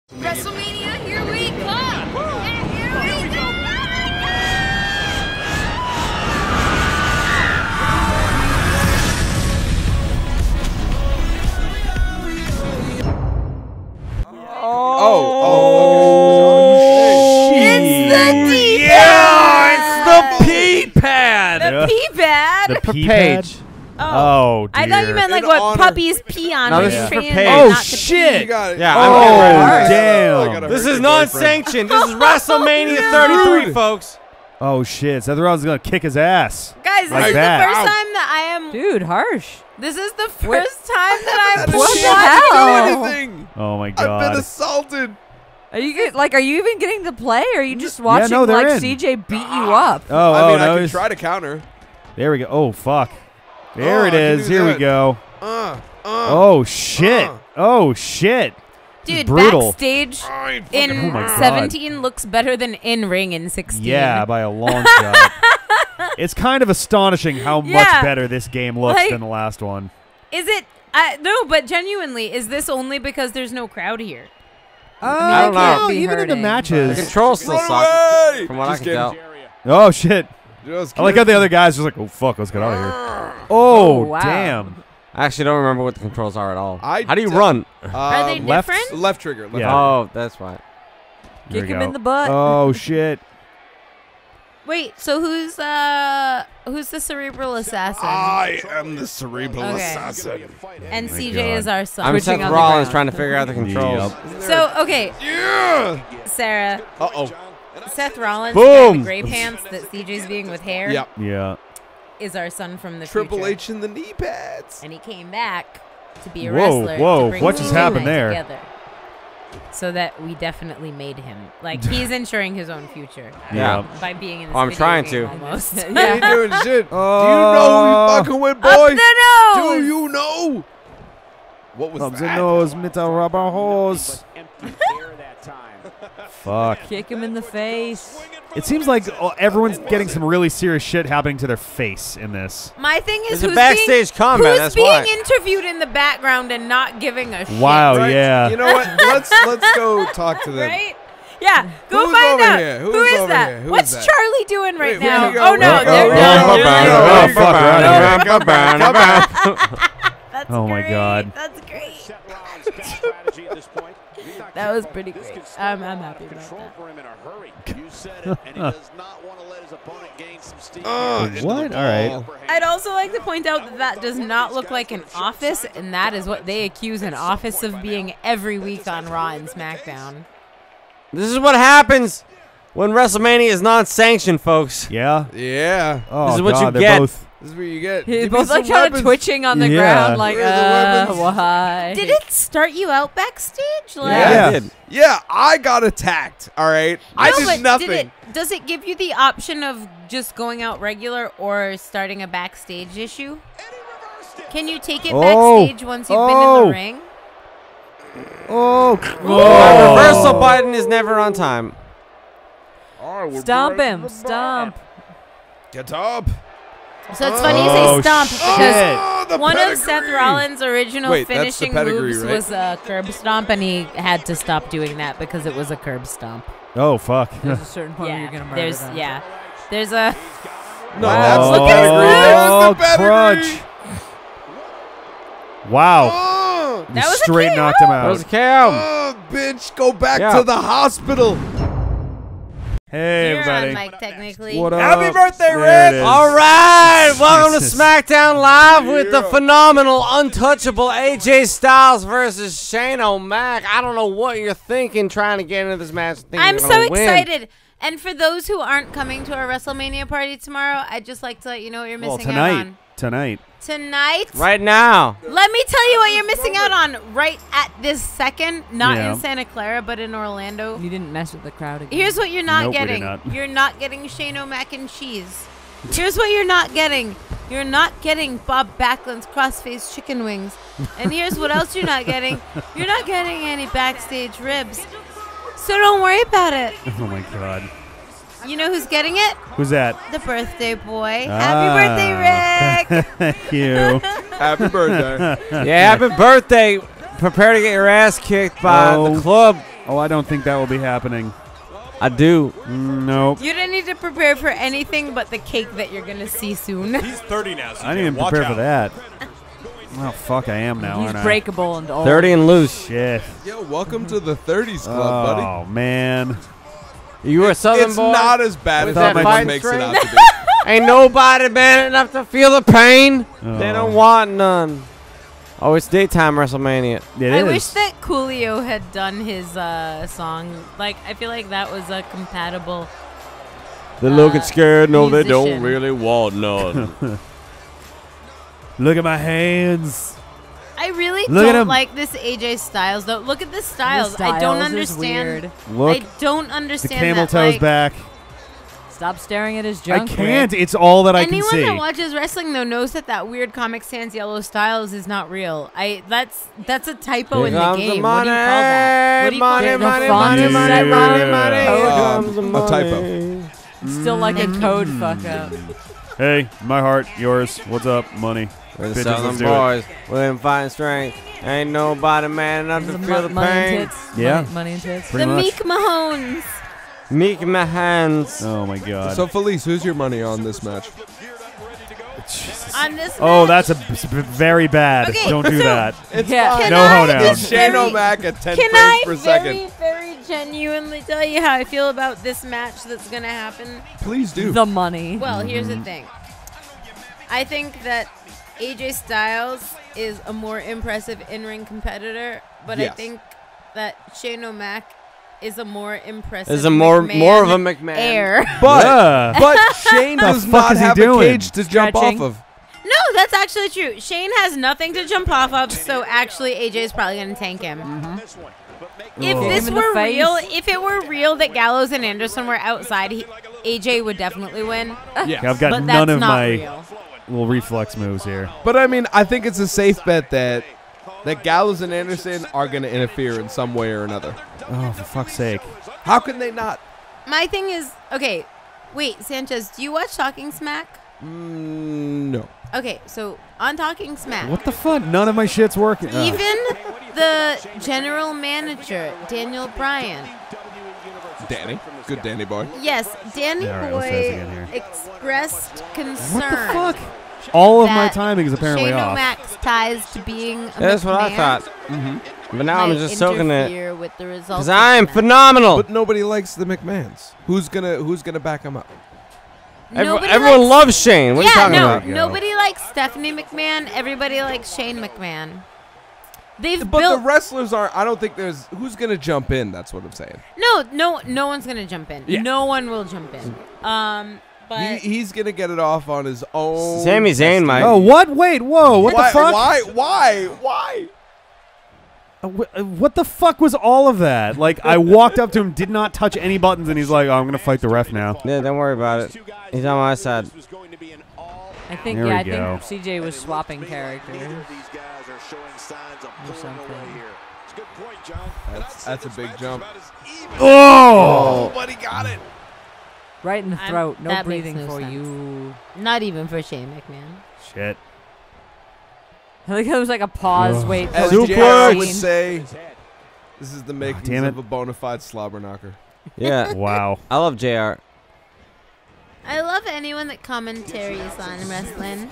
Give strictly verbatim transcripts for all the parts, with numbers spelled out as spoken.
WrestleMania, here we come! And here we go! Oh, oh, okay. It's the D-pad! Yeah, it's the P-pad! The P-pad? The P-page. Oh, Oh, I thought you meant like In what honor. puppies pee on No, when this you're is for training Paige. them Oh, not to shit. You got it. Yeah, oh, I'm Oh, damn. I gotta This hurt is your non-sanctioned. This is WrestleMania thirty-three, folks. Oh, shit. Seth Rollins is going to kick his ass. Guys, this Like is that. the first Ow. time that I am. Dude, harsh. This is the first time that I'm What the watching. hell? Do anything. Oh, my I've been God. assaulted. Are you get, like? Are you even getting to play, or are you just watching no, they're like in. C J beat you up? Oh, I oh, mean, no. I can he's- try to counter. There we go. Oh, fuck. There Oh, it I can is. do Here we that. go. Uh, uh, Oh, shit. uh. Oh, shit. Dude, brutal. backstage I ain't in fucking- Oh my God. seventeen looks better than in ring in sixteen. Yeah, by a long shot. It's kind of astonishing how Yeah. much better this game looks Like- than the last one. Is it? I, no, but genuinely, is this only because there's no crowd here? Uh, I don't can't know. be Even in the hurting, The matches. controls still Run suck, away! from what Just I can kidding. tell. Oh, shit. Just I like how kidding. the other guys just like, oh, fuck, let's get out of here. Oh, Oh, wow. damn. I actually don't remember what the controls are at all. I How do you d- run? Are they Um, left- different? Left trigger. Left Yeah. trigger. Oh, that's right. There Kick we him go. in the butt. Oh, shit. Wait, so who's uh who's the cerebral assassin? I am the cerebral Okay. assassin. and my C J God. is our son. I'm Twitching Seth on the Rollins ground. trying to figure out the controls. Yep. So okay, Yeah. Sarah, Uh oh. Seth Rollins, Boom. wearing the gray pants that C J's being with hair, Yep. Yeah. is our son from the Triple future. H in the knee pads. And he came back to be a Whoa, wrestler. whoa, to bring what just C J happened there? Together. So that we definitely made him like he's ensuring his own future Yeah. by being in this Oh, I'm video trying game to. almost. He ain't doing shit. Do you Uh, know who you fucking with, boy? Up the nose! Do you know? What was Thumbs and that? nose, middle rubber hose. Fuck. Kick him in the face. It seems like uh, everyone's getting some really serious shit happening to their face in this. My thing is, It's a who's backstage being, combat, Who's that's being why. interviewed in the background and not giving a shit? Wow, Right? yeah. You know what? Let's let's go talk to them. Right? Yeah, go Who's find over out. here? Who Who's is over that? here? Who What's is that? Charlie doing right Wait, where now? you go? Oh no, Where they're you go? not. Where you They're go? not. Oh, fuck, we're outta here. That's Oh, my great. God. That's great. That was pretty great. I'm, I'm happy about that. Uh, into What? the All right. ball. I'd also like to point out that that does not look like an office, and that is what they accuse an office of being every week on Raw and SmackDown. This is what happens when WrestleMania is non-sanctioned, folks. Yeah. Yeah. Oh, This is what you God, they're get. both. This is what you get. He's Give me both like some kind of weapons. twitching on the Yeah. ground, like, Where are the uh, weapons? why? Did it start you out backstage? Like, Yeah, Yeah. I did. Yeah, I got attacked. All right. I No, did but nothing. Did it, does it give you the option of just going out regular or starting a backstage issue? Can you take it Oh. backstage once you've been in Oh. the ring? Oh. The Oh. reversal button is never on time. Oh, we're Stomp breaking him. the Stomp. bar. Get up. So it's funny you Oh, say stomp shit. because Oh, the one of Seth pedigree. Rollins' original Wait, that's the finishing pedigree, moves right? was a curb stomp, and he had to stop doing that because it was a curb stomp. Oh, fuck. There's a certain point where Yeah, you're gonna murder there's them. yeah, there's a No, Oh, that's the Look at his pedigree. oh, That's the pedigree. crunch. Wow. Oh, That was a Straight K O. knocked him That was a out. K O. oh, bitch, go back Yeah. to the hospital. Hey, You're everybody. on mic technically. What up? Happy birthday, There Rick. it is. All right, welcome Jesus. to SmackDown Live with the Yeah. phenomenal, untouchable A J Styles versus Shane O'Mac. I don't know what you're thinking trying to get into this match. Thinking I'm you're so gonna win. excited. And for those who aren't coming to our WrestleMania party tomorrow, I'd just like to let you know what you're Well, missing out tonight. on. Tonight. Tonight, Right now. let me tell you what you're missing out on right at this second. Not Yeah. in Santa Clara, but in Orlando. You didn't mess with the crowd again. Here's what you're not Nope, we did getting. not. You're not getting Shane O'Mac and cheese. Here's what you're not getting. You're not getting Bob Backlund's cross-faced chicken wings. And here's what else you're not getting. You're not getting any backstage ribs. So don't worry about it. Oh, my God. You know who's getting it? Who's that? The birthday boy. Ah. Happy birthday, Rick. Thank you. Happy birthday. Yeah, happy birthday. Prepare to get your ass kicked by Oh. the club Oh, I don't think that will be happening. I do. Mm, nope. You don't need to prepare for anything but the cake that you're gonna see soon. He's thirty now. I didn't even Watch prepare out. for that. Oh, fuck, I am now, He's aren't I? breakable and old. thirty and loose. Shit. Yo, welcome to the thirties club, buddy. Oh, man. You were a Southern It's boy. not as bad With as that everyone fight makes it string? out to be. Ain't nobody man enough to feel the pain. Oh. They don't want none. Oh, it's daytime WrestleMania. It I is. wish that Coolio had done his uh, song. Like, I feel like that was a compatible. They're Uh, looking scared. No, they don't musician. really want none. Look at my hands. I really Look at don't him. like this A J Styles though. Look at the The Styles. I don't Styles is understand. weird. Look, I don't the understand camel that, toe's like, back. Stop staring at his I junk. can't. Rick. It's all that I can Anyone see. that watches wrestling though knows that that weird Comic Sans yellow Styles is not real. I that's that's a typo Here in the comes game. the What do you call money. that? What do you call Money, that? money, The font money, is money, set money, wrong. money. Here Um, comes the a money. typo. It's still like a code fuck up. Hey, my heart, yours. What's up, money? We're the Bitches, Southern let's do it. boys. We're in fighting strength. Ain't nobody man enough to The feel mo- the money and pain. tits. Yeah. Money, money and tits. Pretty The much. Meek Mahones. Meek my hands. Oh, my God. So, Felice, who's your money on this match? On this Oh, match. that's a b- b- very bad. Okay, Don't do so- that. It's Yeah. fine. Can No I hoedown. just It's Shane very- O'Mac at ten Can frames I per very, second. very genuinely tell you how I feel about this match that's gonna happen? Please do. The money. Well, here's Mm-hmm. the thing. I think that A J Styles is a more impressive in-ring competitor, but I Yes. think that Shane O'Mac is a more impressive. Is a more McMahon more of a McMahon. heir. but Yeah. but Shane The does fuck not is he have a doing? cage to jump Stretching. off of. No, that's actually true. Shane has nothing to jump off of, so actually A J is probably gonna tank him. If Ugh. this Him in the were face. real, if it were real that Gallows and Anderson were outside, he, A J would definitely win. Yeah. I've got But none that's of not my real. little reflex moves here. But I mean, I think it's a safe bet that that Gallows and Anderson are going to interfere in some way or another. Oh, for fuck's sake. How can they not? My thing is, okay, wait, Sanchez, do you watch Talking Smack? Mm, no. Okay, so on Talking Smack, What the fuck? None of my shit's working. Oh. even the general manager, Daniel Bryan, Danny. Good Danny boy. yes, Danny All right, let's try this again Boy here. expressed concern. What the fuck? All of my that timing is apparently Shane off. O'Mac's ties to being a That's what I McMahon thought. But now I'm might just soaking it. interfere with the results Because of I'm the match. phenomenal. But nobody likes the McMahons. Who's gonna Who's gonna back him up? Every- Nobody everyone likes- loves Shane. What are you yeah, talking no, about? Go. nobody likes Stephanie McMahon. Everybody likes Shane McMahon. They've But built the wrestlers aren't. I don't think there's who's gonna jump in. That's what I'm saying. no, no, no one's gonna jump in. Yeah. No one will jump in. Um, but He, he's gonna get it off on his own. Sami Zayn might. Oh, what? Wait, whoa. What why, the fuck? Why? Why? Why? Uh, wh- uh, What the fuck was all of that? Like, I walked up to him, did not touch any buttons, and he's like, oh, I'm going to fight the ref now. Yeah, don't worry about it. He's on my side. I think There yeah, we I go. think C J was swapping characters or something. That's, that's a big jump. Oh! Nobody got it. Right in the I'm- throat. No that makes breathing no for sense. you. not even for Shane McMahon. Shit. I think it was like a pause. Ugh. Wait. As post J R would scene. say, this is the makings damn it. of a bona fide slobber knocker. Yeah. Wow. I love J R. I love anyone that commentaries on wrestling.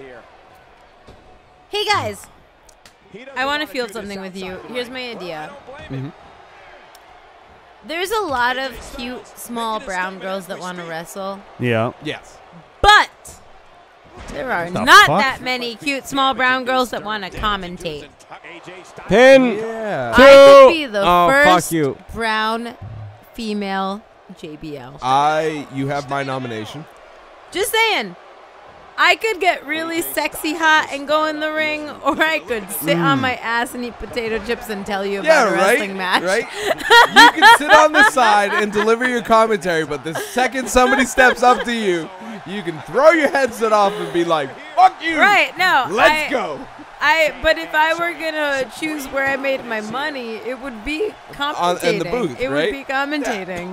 Hey guys, I want to field something with you. Here's my idea. Mhm. There's a lot of cute small brown girls that want to wrestle, Yeah. Yes. but there are The not fuck? that many cute small brown girls that want to commentate. Pin. Yeah. Two. I could be the Oh, fuck first you. brown female J B L. I. You have my nomination. Just saying. I could get really sexy hot and go in the ring, or I could sit on my ass and eat potato chips and tell you about Yeah, a right. wrestling match. Right. You can sit on the side and deliver your commentary, but the second somebody steps up to you, you can throw your headset off and be like, "Fuck you!" Right, no. Let's I, go. I but if I were gonna choose where I made my money, it would be commentating. in the booth, it right? would be commentating.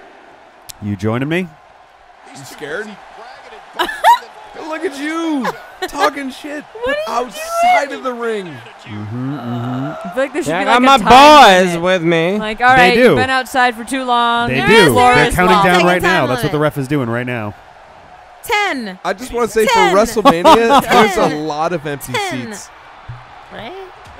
You joining me? You scared? Look at you. talking shit but outside of the ring. Mm-hmm, mm-hmm. I feel like there should Yeah, I be got like my a time boys limit. with me. Like, all right, do. you've been outside for too long. They There do. is, there They're is. counting Well, down take a right now. time That's what the limit. ref is doing right now. Ten. I just want to say Ten. for WrestleMania, there's a Ten. lot of empty Ten. seats. Right?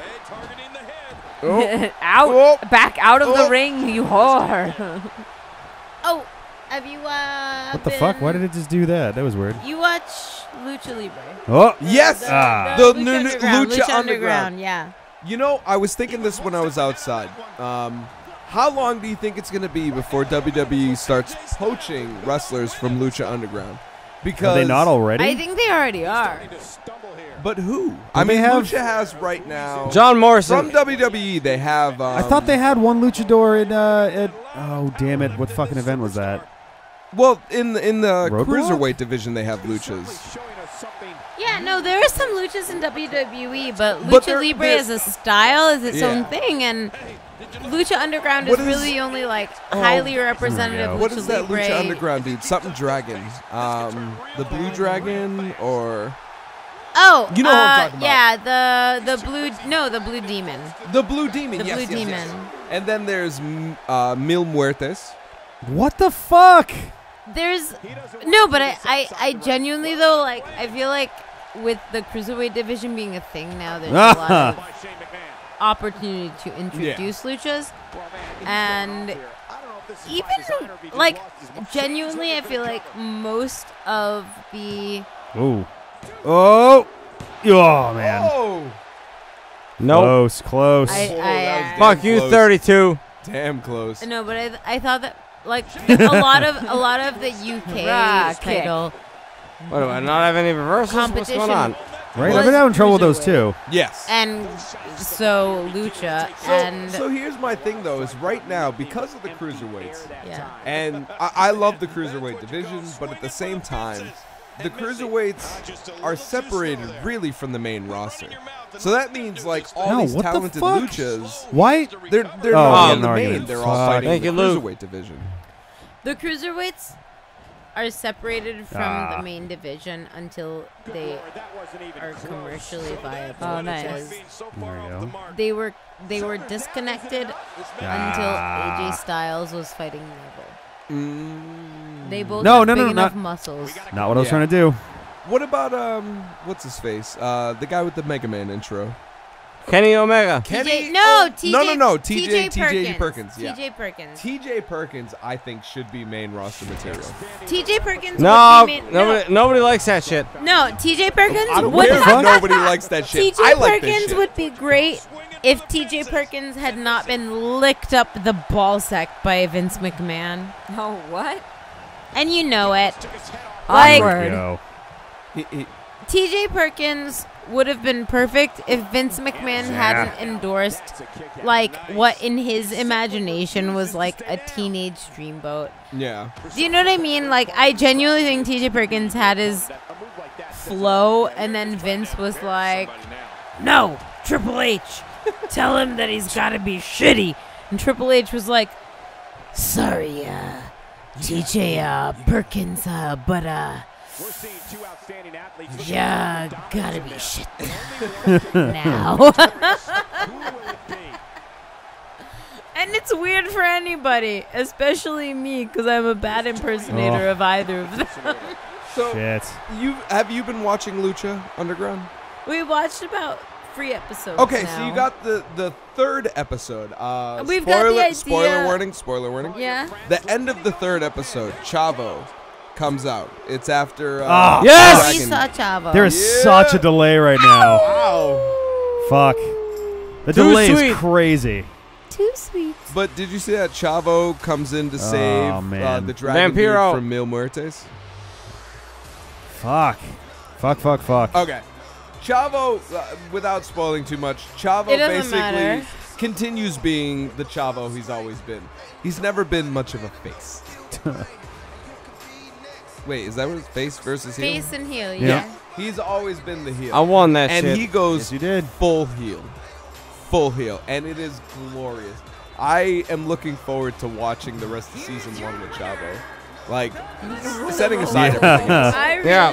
Oh, out, Oh. back out of Oh. the ring, you whore. Oh, have you uh? What the been- fuck? Why did it just do that? That was weird. You watch Lucha Libre? Oh, yes! The, Ah. The Lucha new- new Underground, Lucha Lucha Underground. Underground. Yeah. You know, I was thinking this when I was outside. Um, how long do you think it's going to be before W W E starts poaching wrestlers from Lucha Underground? Because are they not already? I think they already are. But who? I they mean, have- Lucha has right now. John Morrison. From W W E, they have. Um, I thought they had one luchador in. Uh, at, oh damn it! What fucking event was that? Well, in the, in the Roadblock? cruiserweight division, they have luchas. Yeah, no, there are some luchas in W W E, but Lucha But they're- Libre they're- as a style is its Yeah. own thing, and Lucha Underground What is is- really only like Oh, highly representative go. Lucha What is that Libre. Lucha Underground dude? Something Dragon. Um, the Blue Dragon or Oh, You know what I'm uh, talking about. Yeah, the the blue no, the Blue Demon. the Blue Demon. The yes, Blue yes, yes. Demon. And then there's mm, uh, Mil Muertes. What the fuck? There's no, but I, I I genuinely though like I feel like with the cruiserweight division being a thing now, there's a lot of opportunity to introduce luchas, and even like genuinely, I feel like most of the Oh, oh, oh man! Oh, Nope. Close, close. I, Whoa, I, that uh, was Fuck damn you, close. thirty-two. Damn close. no, but I I thought that like a lot of a lot of the U K Rah, kick. title What do I not have any reversals? What's competition going on? right? was I've been having trouble with those too. Yes. and so lucha So, and so here's my thing though: is right now because of the cruiserweights, yeah. and I, I love the cruiserweight division, but at the same time, the cruiserweights are separated really from the main roster. So that means like all No, these what the talented fuck? luchas, Why? they're they're Oh, not yeah, in the no main. argument. They're all Fuck. fighting Thank in the you, Luke. cruiserweight division. The cruiserweights are separated from Ah. the main division until they are commercially viable. Oh, nice. because There we go. They were they were disconnected until A J Styles was fighting Neville. Mm. They both No, have no, big no, enough not- muscles. Not what I was Yeah. trying to do. What about um, what's his face? Uh, the guy with the Mega Man intro. Kenny Omega. T J, Kenny- no, oh, T J. no, no, no, T J T J T J Perkins. Perkins, yeah. T J Perkins. T J Perkins, I think, should be main roster material. T J Perkins. No, would be main, nobody, nobody likes that shit. no, no. T J Perkins I don't would care if have. nobody likes that shit. T J I like this Perkins shit. would be great if T J Perkins had not been licked up the ballsack by Vince McMahon. Oh, what? And you know it. Like, Awkward. Yo. He- he- T J Perkins would have been perfect if Vince McMahon hadn't endorsed, like, what in his imagination was like a teenage dreamboat. yeah. Do you know what I mean? Like, I genuinely think T J Perkins had his flow, and then Vince was like, no, Triple H, tell him that he's got to be shitty. And Triple H was like, sorry, uh, T J uh, Perkins, uh, but, uh, yeah, gotta be shit now. And it's weird for anybody, especially me, because I'm a bad impersonator Oh. of either of them. So Shit. you have you been watching Lucha Underground? We watched about three episodes. Okay, now. so you got the the third episode. Uh, We've got spoiler, the idea- Spoiler warning. Spoiler warning. Yeah. The end of the third episode, Chavo comes out. It's after. Uh, Ah. Yes! We Dragon. saw Chavo. There is Yeah. such a delay right now. Wow. Fuck. The Too delay sweet. is crazy. Too sweet. But did you see that Chavo comes in to save uh, man. the dragon dude Vampiro. from Mil Muertes? Fuck. Fuck, fuck, fuck. Okay. Chavo, uh, without spoiling too much, Chavo It doesn't basically matter. continues being the Chavo he's always been. He's never been much of a face. Wait, is that what it's face versus heel? Face and heel, Yeah. yeah. He's always been the heel. I won that and shit. he goes Yes, you did. full heel. Full heel. And it is glorious. I am looking forward to watching the rest of season one with Chavo. Like, setting aside Yeah. everything else. I really. Yeah.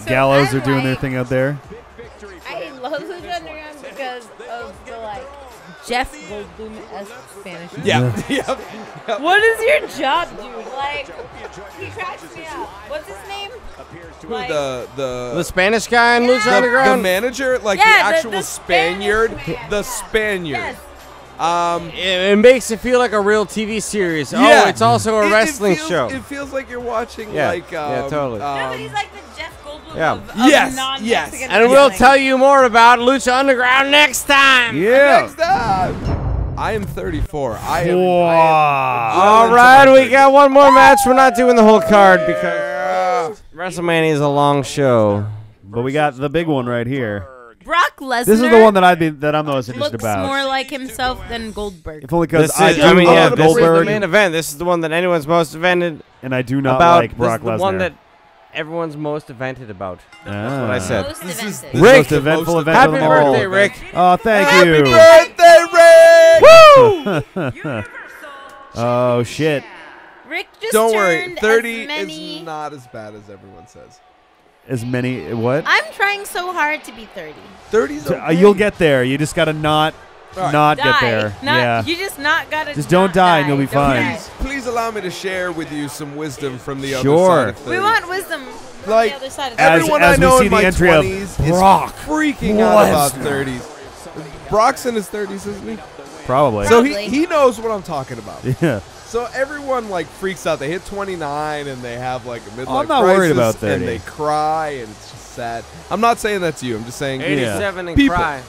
So Gallows I are doing their like- thing out there. I love Lucha Underground because of the like Jeff Goldblum-esque Spanish. Yeah. Yep. Yep. What is your job, dude? Like, he cracks me up. What's his name? Who, Like, the the The Spanish guy in Lucha the, the Underground. manager, like Yeah, the the- actual the Spaniard, Spanish man, the yeah. Spaniard. Yes. Um, It, it makes it feel like a real T V series. yeah. Oh, it's also a It- it wrestling feels- show. It feels like you're watching Yeah. like um, Yeah, totally. No, but um, he's like the Jeff Goldblum Yeah. of, of Yes, non-Mexican yes. And we'll wrestling. tell you more about Lucha Underground next time. Yeah. Next up, I am thirty-four. I am. Wow. I am All well right, into my we got one more match. We're not doing the whole card thirties. because WrestleMania is a long show. But we got the big one right here. Brock Lesnar. This is the one that I'd be that I'm most interested looks about. more like himself than Goldberg. If only because This I, is, do I mean, love yeah, this is the Goldberg, main event. This is the one that anyone's most offended and I do not about. like Brock this is Lesnar. the one that everyone's most evented about. That's what I Ah. said. Most This is evented. the Rick, most eventful most event Happy of them all. birthday, Rick. Oh, thank Happy you. birthday, Rick! Woo! Oh shit. Rick just Don't worry, turned thirty as many. is not as bad as everyone says. As many what? I'm trying so hard to be thirty. thirty's So, uh, okay. you'll get there. You just gotta not All right. not Die. get there. Not, yeah. You just not gotta. Just don't not die and you'll be Don't fine. die. Please, please allow me to share with you some wisdom from the Sure. other side of thirty. We want wisdom from Like, the other side of as- the Everyone as I we know see in the my entry of twenties Brock is freaking out about Lesnar. thirties. Brock's in his thirties, isn't he? Probably. So he, Probably. he knows what I'm talking about. yeah. So everyone like freaks out. They hit twenty-nine and they have like a midlife Oh, I'm not crisis worried about thirty. and they cry and it's just sad. I'm not saying that's you. I'm just saying eighty-seven and People. cry.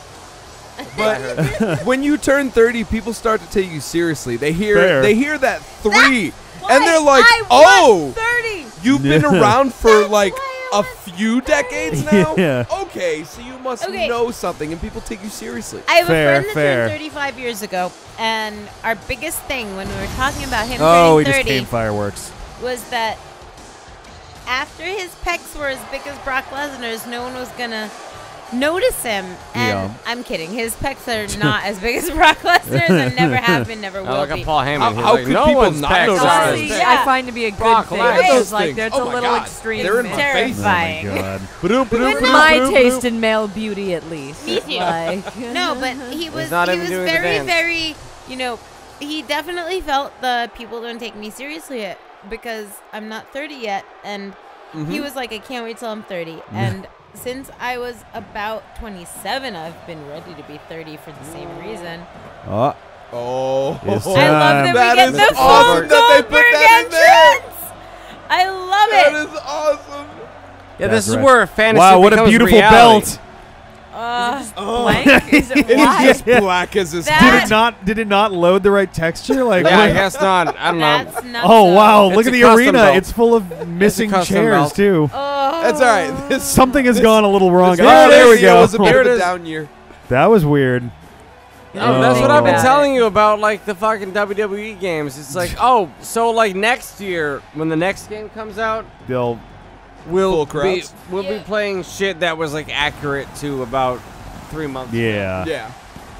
But when you turn thirty, people start to take you seriously. They hear Fair. they hear that three Why and they're like, I "Oh, want thirty. you've been Yeah. around for That's like why I a want few decades now." Yeah. Okay, so you must Okay. know something and people take you seriously. I have Fair, a friend that fair. turned thirty-five years ago, and our biggest thing when we were talking about him Oh, he turning just thirty came fireworks. was that after his pecs were as big as Brock Lesnar's, no one was gonna notice him. And Yeah. I'm kidding. His pecs are not as big as Brock Lesnar's, and never have been, never will Oh, look be. at Paul Heyman. How- He's how like, could no people one's not pecs notice are this? as Honestly, big." Yeah. I find to be a good Brock thing. Lesnar. Because Those like things. there's Oh a my little God. extreme. They're in my there. face. Oh my Terrifying. god. But no, My taste in male beauty, at least. Me too. Like, No, but he was not he even was doing the very dance. very you know he definitely felt the people don't take me seriously yet because I'm not thirty yet, and Mm-hmm. he was like, I can't wait till I'm thirty. And since I was about twenty-seven, I've been ready to be thirty for the same reason. Oh, Oh, It's I time. love that, That we get is the full awesome that they put Goldberg that in there. entrance. I love that it. is awesome. Yeah, That's this is right. where fantasy wow, what a becomes beautiful reality. belt. Uh, Oh. blank? Is it It white? is just black as his That- Did heart. it not? Did it not load the right texture? Like, Yeah, I what- guess not. I don't know. that's nuts. oh wow! It's Look a at the custom arena. belt. It's full of missing custom chairs belt. too. Oh. That's all right. This, Something has this- gone a little wrong. this Oh, there we year go. was a bit Here of it a is. down year. That was weird. Oh, that's what Oh. I've been About telling you about, like the fucking W W E games. It's like, oh, so like next year when the next game comes out, They'll we'll Full be crowds. we'll Yeah. be playing shit that was like accurate to about three months. ago. yeah. Yeah.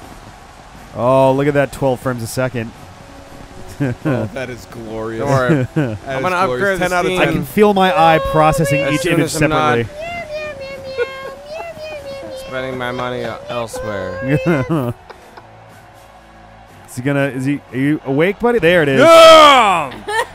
Oh, look at that! twelve frames a second. Oh, that is glorious. Don't worry. That I'm is gonna glorious. upgrade ten the out of Steam. I ten. can feel my eye processing As each soon image as I'm not- separately. Spending my money el- elsewhere. Is he gonna? Is he? Are you awake, buddy? There it is. Yeah!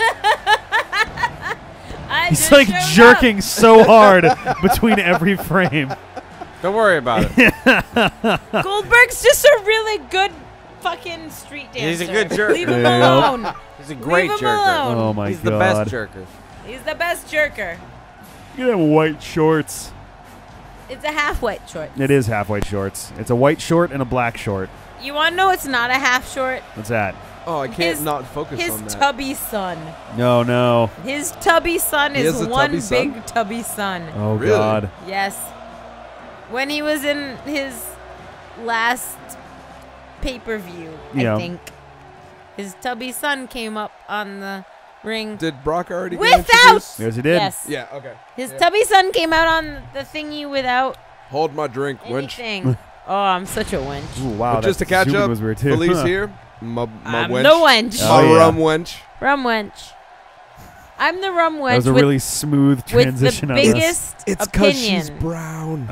I He's just like showed jerking so hard between every frame. Don't worry about it. up. Goldberg's just a really good fucking street dancer. He's a good jerk. Leave him Yep. alone. He's a great Leave him jerker. alone. Oh my He's god! the best jerker. He's the best jerker. You have white shorts. It's a half white short. It is half white shorts. It's a white short and a black short. You want to know it's not a half short? What's that? Oh, I can't His- not focus His on that. tubby son. No, no. His tubby son He is has a one tubby son? big tubby son. Oh Really? god. Yes. When he was in his last pay-per-view, Yeah. I think, his tubby son came up on the ring. Did Brock already get Without- introduced? Yes, he did. Yes. Yeah, okay. His Yeah. tubby son came out on the thingy without Hold my drink, wench. anything. Oh, I'm such a wench. Ooh, wow. But just to that catch zooming up, was weird too. Felice here. My, my I'm wench. the wench. Oh, my yeah. rum wench. Rum wench. I'm the rum That wedge was a with, really smooth with transition. the on this. biggest It's because opinion. she's brown.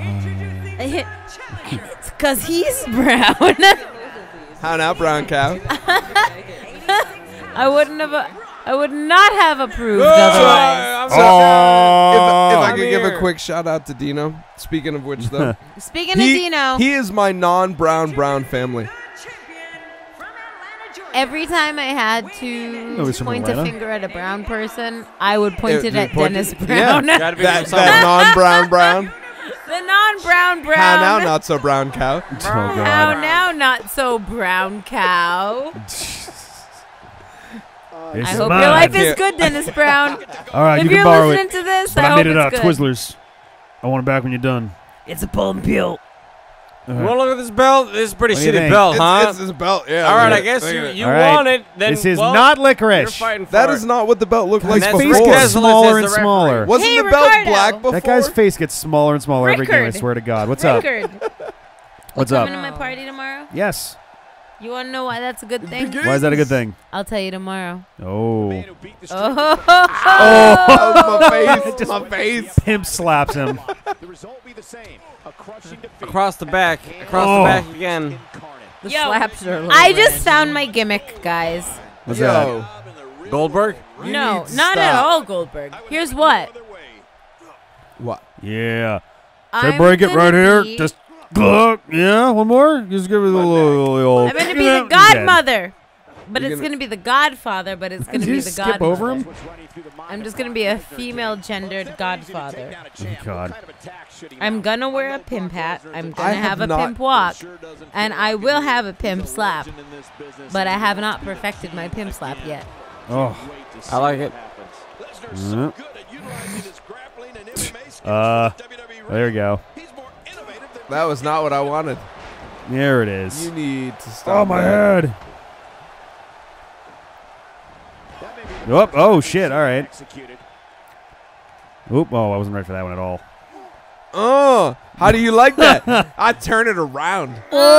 It's because he's brown. How now, brown cow? I wouldn't have. I would not have approved So, otherwise. so, if, if I I'm could give a here. quick shout out to Dino. Speaking of which, though, Speaking he, of Dino, he is my non-brown brown family. every time I had No, to he's from point a Atlanta. finger at a brown person, I would point Uh, it at point Dennis it- Brown. yeah. Gotta be That, from that somewhere. non-brown brown. The non-brown brown. How now, not so brown cow. Oh How god. now, not so brown cow. It's I hope mine. your life I is can't- good, Dennis Brown. All right, if you can you're borrow listening it. to this, But I, I, hope made it it's out. good. Twizzlers. I want it back when you're done. It's a pull peel. Well, look at this belt. This is a pretty What do you shitty think? belt, It's, huh? it's his belt, yeah. All right, look I at guess it, look you, at it. you All right. want it. Then, This is well, not You're licorice. fighting for That it. is not what the belt looked like His that's face before. Rick gets Esselstyn smaller is and the smaller. referee. Wasn't Hey, the belt Ricardo. black before? That guy's face gets smaller and smaller every game. I Rickard. swear to God. What's up? Rickard, What's you up? coming to my party tomorrow? Yes. You want to know why that's a good thing? Why is that a good thing? I'll tell you tomorrow. Oh. Oh, Oh, my face, my face. Pimp slaps him. Across the back. Across Oh. the back again. The Yo, slaps are a little I just weird. found my gimmick, guys. What's Yo, Goldberg? you No, need to not at stop. all, Goldberg. Here's what. What? that? Yeah. I'm Can I break it gonna right here? be- Just look. Yeah, one more? Just give it a little. little I'm going to be Yeah, the he's dead. godmother. But You're it's gonna- going to be the godfather, but it's going to Did be you the skip godmother. over him? I'm just going to be a female gendered godfather. Oh, God. I'm going to wear a pimp hat. I'm I going to have have a not- pimp walk. And I will have a pimp slap. But I have not perfected my pimp slap yet. Oh. I like it. Yeah. Uh, there we go. That was not what I wanted. There it is. You need to stop. Oh, my that. head. Oh, oh, shit. All right. Oop. Oh, I wasn't ready for that one at all. Oh, how do you like that? I turn it around.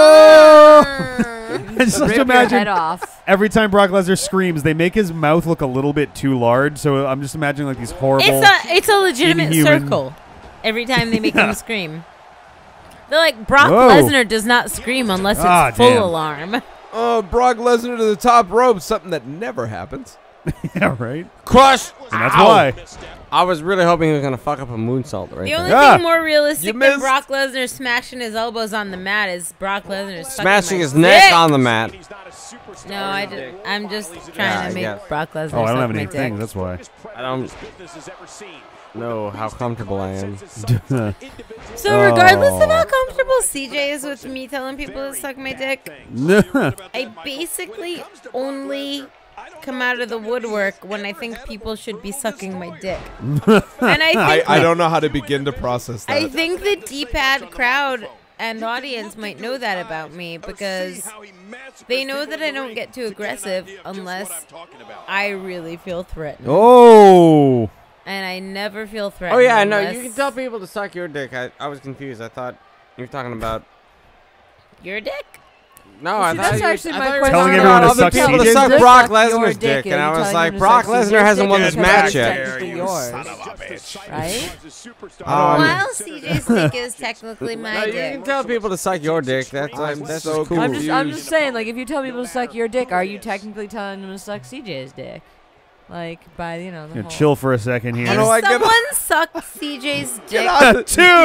I just like to Rip your imagine head off. every time Brock Lesnar screams, they make his mouth look a little bit too large. So I'm just imagining like these horrible. It's a it's a legitimate inhuman- circle. Every time they make him scream, they're like Brock Whoa. Lesnar does not scream unless it's Ah, full damn. alarm. Oh, Brock Lesnar to the top rope, something that never happens. Yeah, right. Crush! And that's Ow. why. I was really hoping he was going to fuck up a moonsault right The only there. Yeah. thing more realistic You than missed. Brock Lesnar smashing his elbows on the mat is Brock Lesnar sucking Smashing my his neck dick. on the mat. No, I just, I'm just trying Yeah, to I make guess. Brock Lesnar Oh, I don't suck have my any dick. things. That's why. I don't know how comfortable I am. So regardless of Oh. how comfortable C J is with me telling people to suck my dick, I basically only come out of the woodwork when I think people should be sucking my dick. And I I, think I don't know how to begin to process that. I think the D-pad crowd and audience might know that about me because they know that I don't get too aggressive unless I really feel threatened. Oh. And I never feel threatened. Oh, yeah, no, unless you can tell people to suck your dick. I, I was confused. I thought you were talking about... Your dick? No, I See, thought that's you were, actually I my thought you were question. Telling talking everyone about to other suck people to C J's suck dick? Brock Suck your Lesnar's dick, dick. are And you I was telling like, them to Brock suck C J's Lesnar hasn't dick won because this match it's yet. technically yours, right? Um, While C J's dick is technically my No, you dick. can tell people to suck your dick. That's, I'm that's so just cool. I'm just, I'm Confused. just saying, like, if you tell people to suck your dick, are you technically telling them to suck C J's dick? Like, by, you know, the Yeah, whole... chill for a second here. How do I If get someone sucked C J's dick Get out.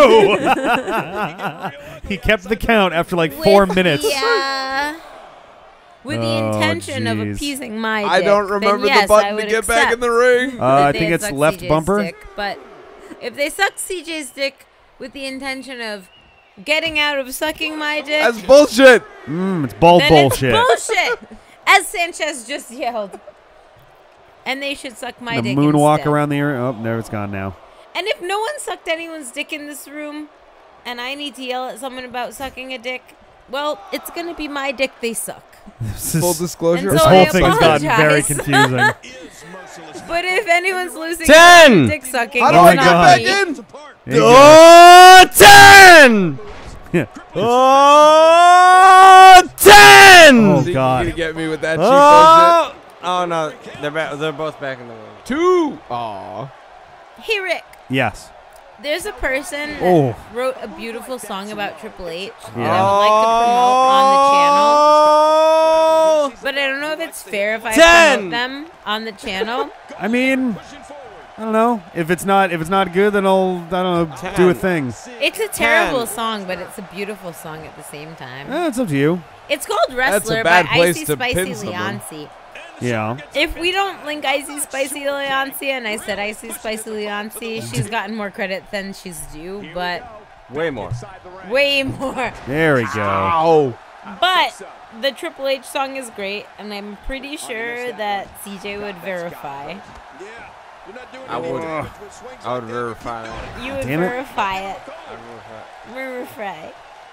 Two. He kept the count after like four with minutes. The, uh, with the Oh, intention of jeez. appeasing my dick, I don't then remember yes, the I button to would get back in the accept ring. Uh, I that they think had it's sucked left C J's bumper. dick, but if they suck C J's dick with the intention of getting out of sucking my dick, That's bullshit. Mm, it's bald then bullshit. it's bullshit. As Sanchez just yelled. And they should suck my the dick moonwalk instead. around the area. Oh, there it's gone now. And if no one sucked anyone's dick in this room, and I need to yell at someone about sucking a dick, well, it's going to be my dick they suck. This, is- Full disclosure. And this so whole I thing's gotten very apologize. confusing. But if anyone's losing Ten! dick sucking, How do Oh I it's get my not back me. in? There you go. Oh, ten! Yeah. Oh, ten! Oh, So you God. gonna get me with that cheap Oh, Oh no, they're back. They're both back in the ring. Two. Aw. Hey, Rick. Yes. There's a person that Oh. wrote a beautiful song about Triple H that Yeah. I would like to promote on the channel. Oh! But I don't know if it's fair if I Ten. promote them on the channel. I mean, I don't know. If it's not if it's not good, then I'll I don't know Ten. do a thing. It's a terrible Ten. song, but it's a beautiful song at the same time. Eh, it's up to you. It's called That's a Wrestler bad by place Icy to Spicy pin someone. Leonci. Yeah. If we don't link Icy Spicy Leonci, and I said Icy Spicy Leonci, she's gotten more credit than she's due, but Way more. way more. There we go. Ow. But the Triple H song is great, and I'm pretty sure that C J would verify. I would. I would verify that. You would Damn it. verify it. I would verify. Verify.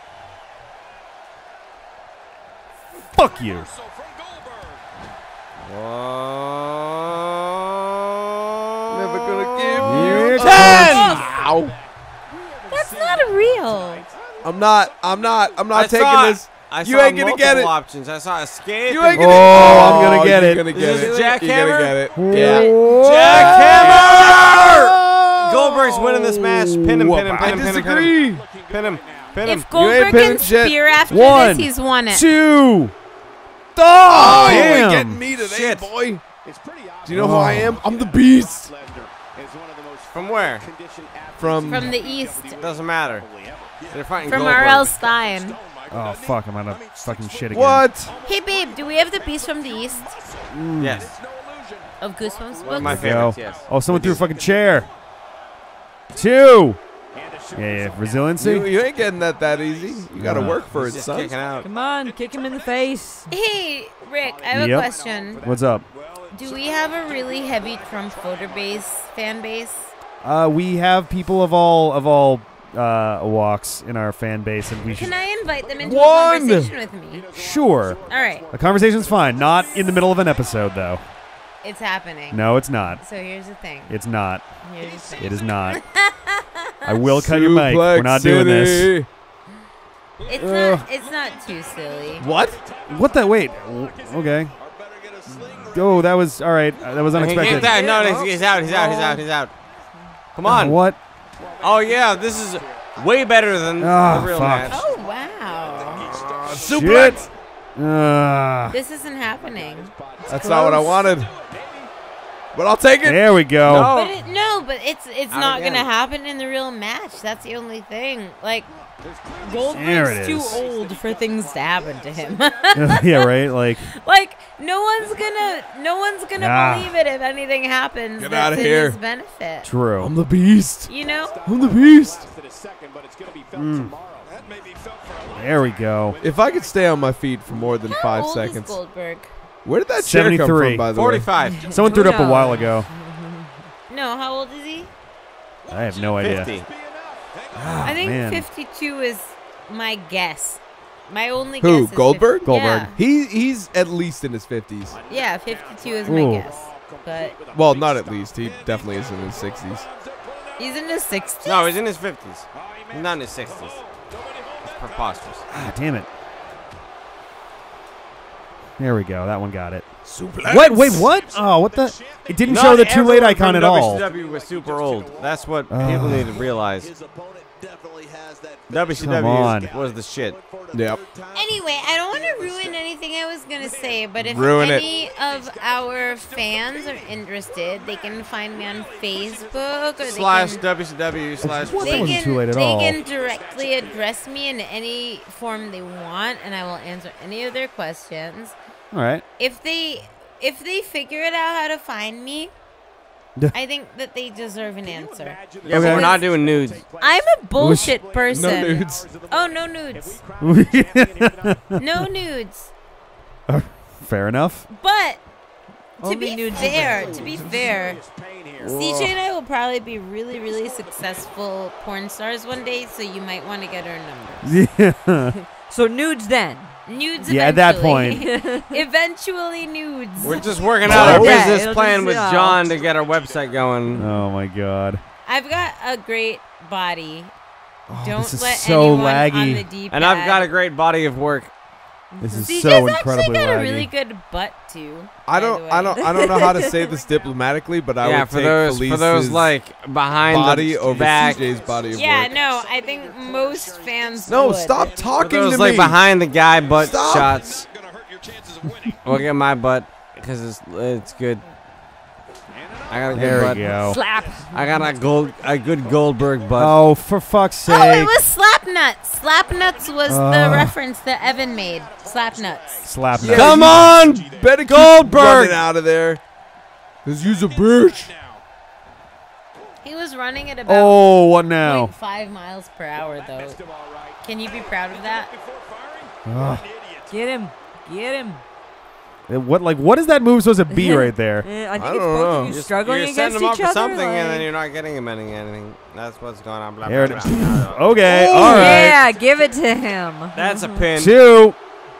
Fuck you. Whoa. Never gonna give Here you it ten. comes. Ow. That's not real. I'm not. I'm not. I'm not I taking saw, this. I You saw ain't gonna get multiple it. options. I saw escape. You ain't and- gonna. Oh, I'm gonna get you're it. Gonna Is get this it. jackhammer? You're gonna get it. Yeah. Jackhammer! Goldberg's winning this match. Pin him, pin him, I pin him, pin him, pin him. disagree. Pin him, pin him. If Goldberg pinning can shit. spear after One, this, he's won it. Two. Oh, you ain't Damn. getting me today, Shit. boy. Do you know who I am? I'm the Beast. From where? From. From the East. Doesn't matter. They're fighting From Goldberg. R L Stein. Oh fuck! I'm out of fucking shit again. What? Hey, babe, do we have the Beast from the East Yes. of Goosebumps One of my books? favorites, Go. yes. Oh, someone threw a fucking chair. Two. Yeah, yeah. Resiliency. You, you ain't getting that that easy. You gotta No. work for He's it, just son. kicking out. Come on, kick him in the face. Hey, Rick, I have Yep. a question. What's up? Do we have a really heavy Trump voter base, fan base? Uh, we have people of all of all uh, walks in our fan base, and we should. Can I invite them into One. a conversation with me? Sure. All right, A conversation's fine. Not in the middle of an episode, though. it's happening. No, it's not. So here's the thing. It's not. Here's the thing. It is not. I will cut your mic. Suplex We're not doing this. City. It's Ugh. not. It's not too silly. What? What the? Wait. W- Okay. Oh, that was all right. Uh, that was He unexpected. kicked out. No, he's, he's out. He's out. He's out. He's out. Come on. What? Oh yeah, this is way better than Oh, the real fuck. match. Oh wow. Suplex. Uh, This isn't happening. That's not what I wanted. But I'll take it. there we go. No. But it, no, but it's it's Out not again. gonna happen in the real match. That's the only thing. Like There Goldberg's it too is. old for things to happen to him. Yeah, right. Like, Like no one's gonna no one's gonna Ah. believe it if anything happens. Get that's outta in here. his benefit. true. I'm the Beast. You know? I'm the Beast. Mm. There we go. If I could stay on my feet for more than How five old seconds. is Goldberg? Where did that chair come seventy-three. from, by the way? Forty-five. Someone threw it up a Who while knows? ago. No, how old is he? I have no idea. Fifty. Ah, I think man. fifty-two is my guess. My only Who, guess is Goldberg? fifty Goldberg. He He's at least in his fifties. Yeah, yeah, fifty-two is my Ooh. guess. But Well, not at least. He definitely is in his sixties. he's in his sixties. No, he's in his fifties. He's not in his sixties. It's preposterous. Ah, damn it. There we go. That one got it. Suplex. What? Wait, what? Oh, what the? It didn't show Not the too late everyone icon from at all. W C W was super old. That's what Ah. people need to realize. W C W Come on. was the shit. Yep. Anyway, I don't want to ruin anything I was gonna say, but if Ruin it. any of our fans are interested, they can find me on Facebook or Slash they can, W C W slash. What? That they wasn't can, too late at they all. can directly address me in any form they want, and I will answer any of their questions. All right. If they if they figure it out how to find me, I think that they deserve an answer. Yeah, but we're not doing nudes. I'm a bullshit person. No nudes. Oh, no nudes. No nudes. Fair enough. But to Only be nudes fair, to be fair, C J and I will probably be really, really successful porn stars one day, so you might want to get our numbers. Yeah. So nudes then. Nudes. Yeah, at that eventually. Eventually, nudes. We're just working out a Yeah, business it'll plan just- with yeah. John to get our website going. Oh my God. I've got a great body. Oh, Don't this is let so anyone laggy. on the D-pad. And I've got a great body of work. This is C J's so actually incredibly got a laggy. really good butt too. I by the don't, I way. don't, I don't know how to say this diplomatically, but I yeah, would for take those Felice's for those like behind body the over back. C J's body of Yeah, work. no, I think most fans. No, would. stop For talking those to like me. behind the guy butt Stop. shots. Look at my butt because it's it's good. I got a good There butt. we go. Slap. I got a gold a good Goldberg butt. Oh, for fuck's sake! Oh, it was Slapnuts. Slapnuts was Uh. the reference that Evan made. Slapnuts. Slap Yeah, nuts. Come you on, Better keep Goldberg. running out of there. Cause you's a bitch. He was running at about Oh, what now? point five miles per hour, though. Can you be proud of that? Ugh. Get him. Get him. Uh, What like what is that move supposed to be right there? Eh, I think I it's don't both know. of you You're, struggling you're against setting them up each for other. something, and then like- you're not getting him any anything. That's what's going on. Blah, There blah, it blah, is. blah. Okay, Oh, all right. Yeah, give it to him. That's a pin. Two.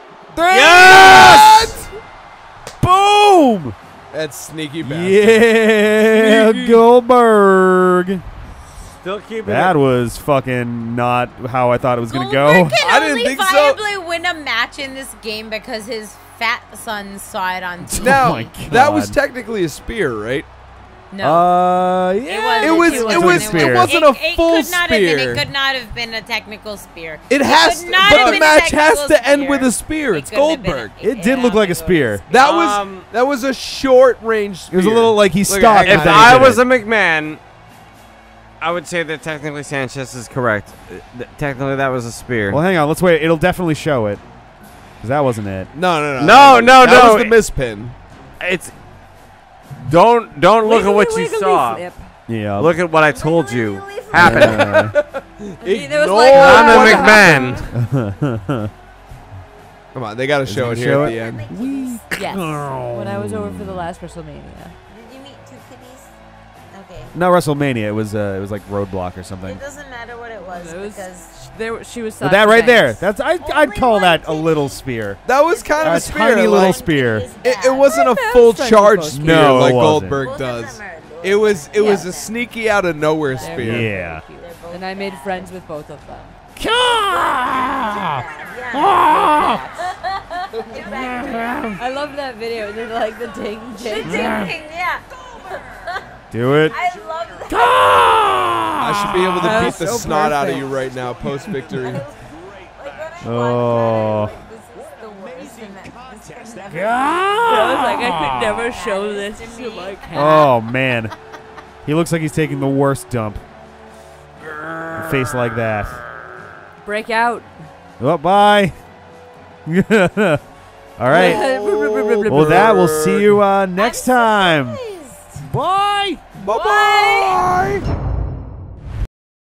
Yes! Boom! That's sneaky bastard. Yeah, Goldberg. Still keeping That it. was fucking not how I thought it was gonna go. Goldberg can I didn't only think so. viably win a match in this game because his fat son saw it on T V. Now, Oh my that was God. technically a spear, right? No. Uh, yeah, It was- wasn't. it was- wasn't. it wasn't a it full could not Have been, spear. it could not have been a technical spear. It has, could to, not have but the been a match has technical to end spear. with a spear. It It's couldn't have been Goldberg. a- It did I look don't like a think it was spear. That was Um, that was a short range spear. It was a little like he Look, stopped. I If but then he I did was it. a McMahon, I would say that technically Sanchez is correct. Uh, th- Technically, that was a spear. Well, hang on. Let's wait. It'll definitely show it. Because that wasn't it. No, no, no. No, no, that no. was the mispin. It's don't don't look at Wiggly, what you wiggly saw. flip. Yeah. Look at what I told you happened. Uh, There was Ignore like- I'm a what McMahon. happened. Come on, they got to show it it here show at it? the end. Yes. When I was over for the last WrestleMania. Did you meet two kitties? Okay. no, WrestleMania. It was uh, it was like Roadblock or something. It doesn't matter what it was It was- because There, she was. But that right there. That's I I'd Only call one that a kitty. little spear. That was kind of A a spear. tiny little like, spear. It, it wasn't a My full best friend charge was both spear No, it like wasn't. Goldberg does. It was it was a sneaky out of nowhere They're spear. very Yeah. cute. And I made friends with both of them. I love that video. They like the ding ding. yeah. Do it. I love that. I should be able to That beat was the so snot out of perfect. you right now post victory. Like when I Oh. watched that, this is the worst and that this could never I was like, I could never show this to my cat. Oh man, he looks like he's taking the worst dump. A face like that. Break out. Oh, bye. All right. Well, that we'll see you uh, next time. Bye. Bye bye.